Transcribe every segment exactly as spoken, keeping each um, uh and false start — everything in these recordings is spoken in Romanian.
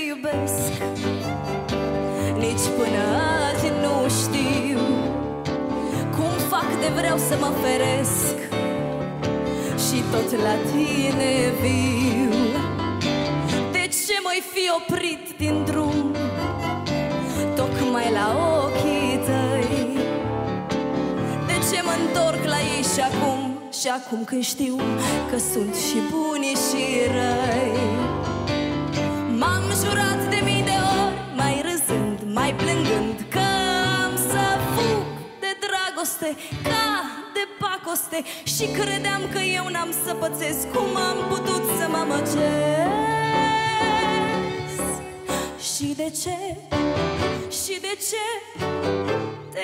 iubesc. Nici până azi nu știu cum fac de vreau să mă feresc și tot la tine viu. De ce m-ai fi oprit din drum tocmai la ochii tăi? De ce mă întorc la ei și acum, și acum când știu că sunt și buni și răi? M-am jurat de mii de ori, mai râzând, mai plângând, că am să fug de dragoste ca de pacoste și credeam că eu n-am să pățesc. Cum am putut să mă amăgesc? Și de ce, și de ce te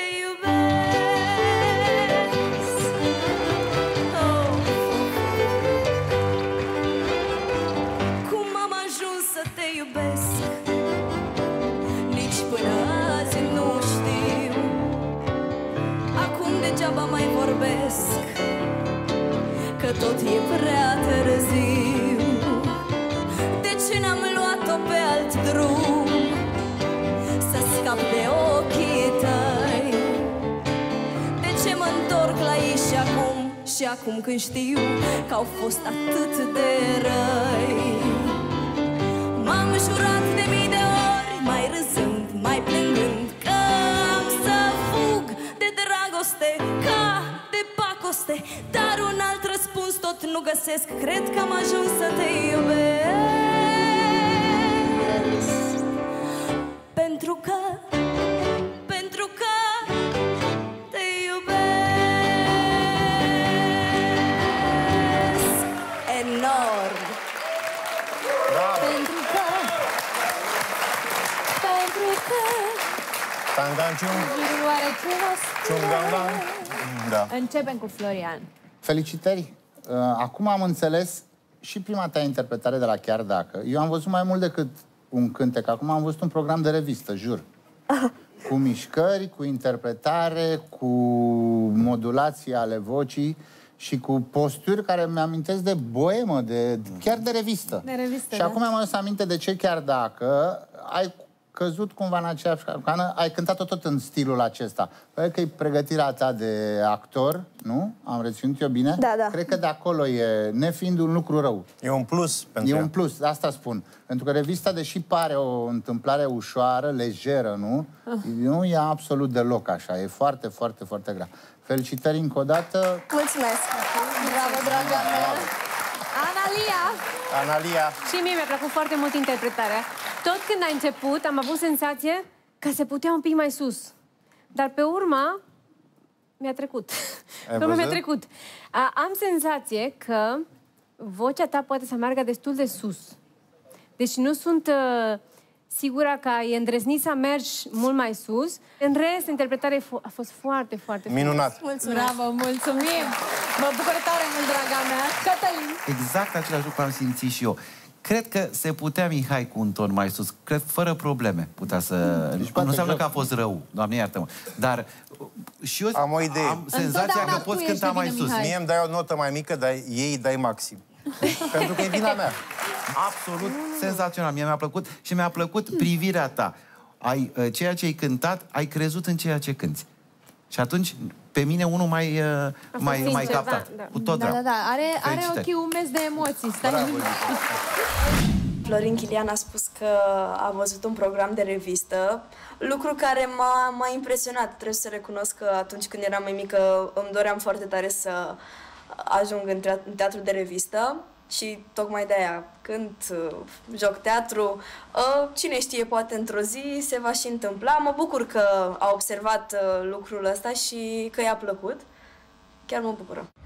iubesc? Oh. Cum am ajuns să te iubesc? Nici până azi nu știu. Acum degeaba mai vorbesc, că tot e prea târziu. De ce n-am luat-o pe alt drum să scap de ochii tăi? De ce mă întorc la ei și acum, și acum când știu că au fost atât de răi? M-am jurat de mii de ori, mai râzând, mai plângând, că am să fug de dragoste ca de pacoste, dar un alt răspuns tot nu găsesc. Cred că am ajuns să te iubesc. Pentru că, pentru că te iubesc enorm. Bravo. Pentru că, pentru că Tanganciung, Ciungangang. Da. Începem cu Florian. Felicitări! Acum am înțeles și prima ta interpretare de la Chiar Dacă. Eu am văzut mai mult decât un cântec. Acum am văzut un program de revistă, jur. Cu mișcări, cu interpretare, cu modulații ale vocii și cu posturi care mi-amintesc de boemă, de, chiar de revistă. De revistă, și da. acum am adus aminte de ce Chiar Dacă ai căzut cumva în aceeași capcană, ai cântat-o tot în stilul acesta. Cred că e pregătirea ta de actor, nu? Am reținut eu bine? Da, da. Cred că de acolo e, nefiind un lucru rău. E un plus pentru E ea. un plus, asta spun. Pentru că revista, deși pare o întâmplare ușoară, lejeră, nu? Ah. Nu e absolut deloc așa. E foarte, foarte, foarte grea. Felicitări încă o dată. Mulțumesc! Bravo, draga mea! Analia! Analia. Și mie mi-a plăcut foarte mult interpretarea. Tot când a început, am avut senzație că se putea un pic mai sus. Dar pe urmă, mi-a trecut. Pe urmă mi-a trecut. A, am senzație că vocea ta poate să meargă destul de sus. Deci nu sunt uh, sigură că e îndrăznit să mergi mult mai sus. În rest, interpretarea a fost foarte, foarte minunat. Mulțumesc! Bravo, mulțumim! Mă bucur tare mult, draga mea! Cătălin! Exact același lucru am simțit și eu. Cred că se putea, Mihai, cu un ton mai sus. Cred, fără probleme, putea să... Deci nu înseamnă că a fost rău, Doamne iartă-mă. Dar și eu am o idee. Am senzația că poți cânta mai sus. Mie îmi dai o notă mai mică, dar ei îi dai maxim. Pentru că e vina mea. Absolut senzațional. Mie mi-a plăcut și mi-a plăcut privirea ta. Ai, ceea ce ai cântat, ai crezut în ceea ce cânti. Și atunci, pe mine, unul mai, mai, sincer, mai captat. da, da. Cu tot da, da, da. Are, are ochii umezi de emoții. Stai. Bravo. Florin Chilian a spus că a văzut un program de revistă, lucru care m-a impresionat. Trebuie să recunosc că atunci când eram mai mică îmi doream foarte tare să ajung în teatru de revistă și tocmai de aia cânt, joc teatru. Cine știe, poate într-o zi se va și întâmpla. Mă bucur că a observat lucrul ăsta și că i-a plăcut. Chiar mă bucură.